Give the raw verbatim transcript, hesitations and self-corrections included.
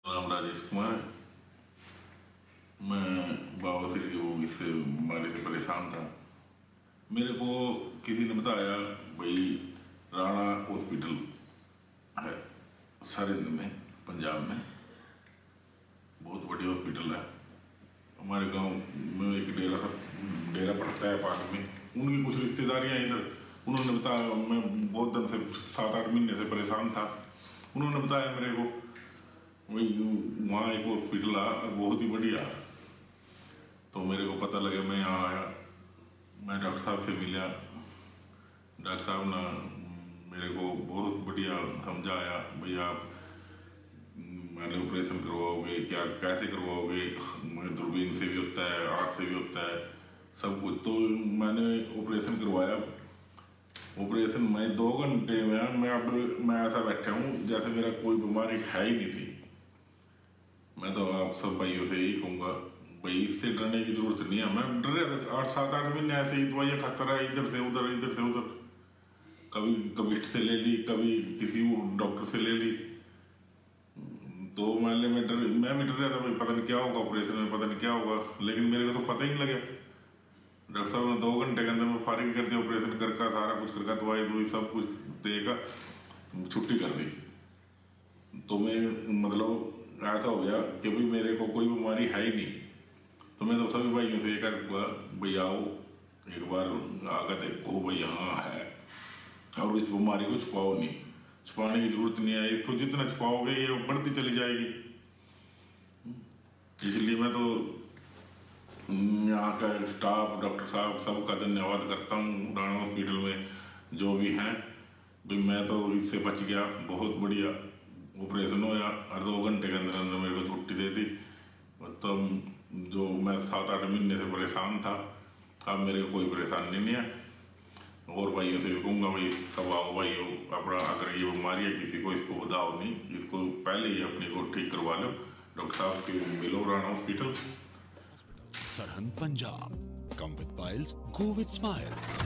नाम राजेश कुमार। मैं बवासीर की वो इससे बीमारी से परेशान था। मेरे को किसी ने बताया भाई राणा हॉस्पिटल है सरिंद में, पंजाब में, बहुत बड़ी हॉस्पिटल है। हमारे गांव में एक डेरा सा डेरा पड़ता है पास में, उनकी कुछ रिश्तेदारियां इधर। उन्होंने बताया, मैं बहुत दिन से सात आठ महीने से परेशान था। उन्होंने बताया मेरे को वही वहाँ एक हॉस्पिटल आ बहुत ही बढ़िया। तो मेरे को पता लगा, मैं यहाँ आया, मैं डॉक्टर साहब से मिला। डॉक्टर साहब ने मेरे को बहुत बढ़िया समझाया, भैया आप मैंने ऑपरेशन करवाओगे क्या, कैसे करवाओगे, दूरबीन से भी होता है, आँख से भी होता है, सब कुछ। तो मैंने ऑपरेशन करवाया। ऑपरेशन में दो घंटे में मैं अब मैं ऐसा बैठा हूँ जैसे मेरा कोई बीमारी है ही नहीं थी। मैं तो आप सब भाइयों से यही कहूँगा, भाई इससे डरने की जरूरत नहीं है। मैं डर रहा था आठ सात आठ महीने ऐसे ही, दवाइयाँ खाता रहा, इधर से उधर इधर से उधर, कभी कमिस्ट से ले ली, कभी किसी डॉक्टर से ले ली। तो मान में डर मैं भी डर रहा था, भाई पता नहीं क्या होगा ऑपरेशन में, पता नहीं क्या होगा। लेकिन मेरे को तो पता ही नहीं लगा। डॉक्टर साहब ने दो घंटे के अंदर में फारिग कर दिया, ऑपरेशन करके सारा कुछ करके, दवाई दवाई सब कुछ देकर छुट्टी कर दी। तो मैं मतलब ऐसा हो गया कि भाई मेरे को कोई बीमारी है ही नहीं। तो मैं तो सभी भाइयों से एक भाई आओ एक बार आकर देखो भाई यहाँ है, और इस बीमारी को छुपाओ नहीं, छुपाने की जरूरत नहीं है। इसको जितना छुपाओगे ये बढ़ती चली जाएगी। इसलिए मैं तो यहाँ का स्टाफ, डॉक्टर साहब, सबका धन्यवाद करता हूँ। राणा हॉस्पिटल में जो भी हैं, भाई मैं तो इससे बच गया। बहुत बढ़िया ऑपरेशन होया और दो घंटे के अंदर अंदर मेरे को छुट्टी दे दी। तब जो मैं सात आठ महीने से परेशान था, अब मेरे को कोई परेशानी नहीं है। और भाइयों से भी कहूँगा, भाई सब आओ भाइयों, अपना अगर ये बीमारी है किसी को, इसको बताओ नहीं, इसको पहले ही अपने को ठीक करवा लो। डॉक्टर साहब के मिलो राणा हॉस्पिटल, सरहद Punjab. Come with piles, go with smile.